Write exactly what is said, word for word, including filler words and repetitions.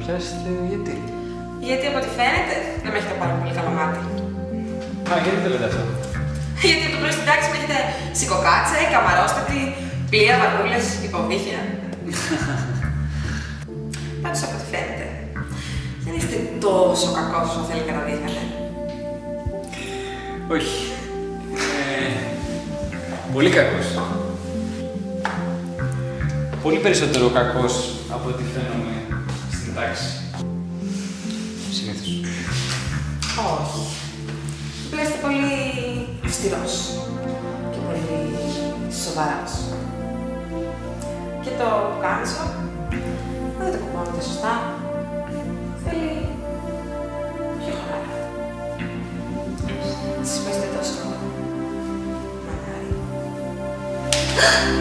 πιάσετε γιατί? Γιατί από ό,τι φαίνεται δεν με έχετε πάρα πολύ καλό μάτι. Α, γιατί το λέτε αυτό? Γιατί από το πρωί στην τάξη με έχετε σικοκάτσε, καμαρόστατη, πλοία, βαρκούλες, υποβρύχια. Πάντως από ό,τι φαίνεται δεν είστε τόσο κακός όσο θέλετε να δείχνετε. Όχι. Ε, πολύ κακός. Πολύ περισσότερο κακός από ό,τι φαίνομαι στην τάξη. Συνήθως. Όχι. Απλά είστε πολύ αυστηρός και πολύ σοβαρός. Και το πουκάμισο δεν το κουμπώνετε σωστά. Θέλει πιο χαλάρα. Σας παίζετε τόσο μανάρι.